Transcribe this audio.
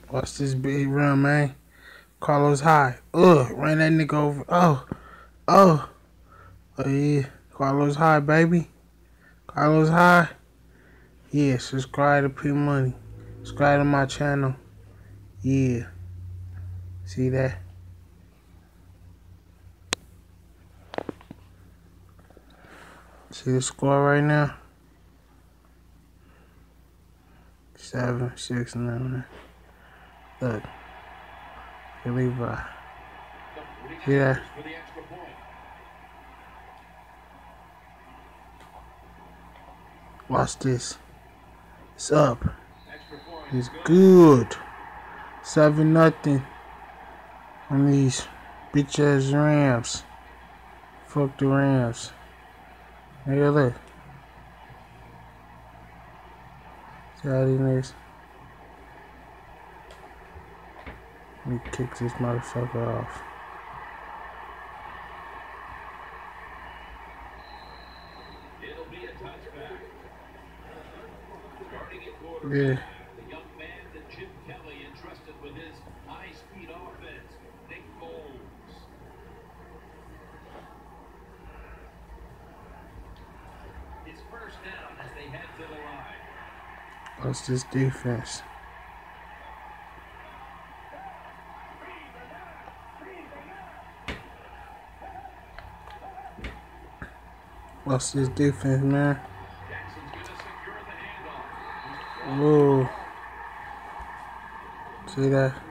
Watch this big run, man. Carlos Hyde. Ran that nigga over. Oh. Oh, yeah. Carlos Hyde, baby. Carlos Hyde. Yeah, subscribe to P Money. Subscribe to my channel. Yeah. See that? See the score right now? 7-6-9. Look. Levi. See that? Watch this. It's up. It's good. 7-0 on these bitch ass Rams. Fuck the Rams. Nigga, look. See how these niggas. Let me kick this motherfucker off. Yeah. What's this defense? What's this defense, man? Whoa. See that?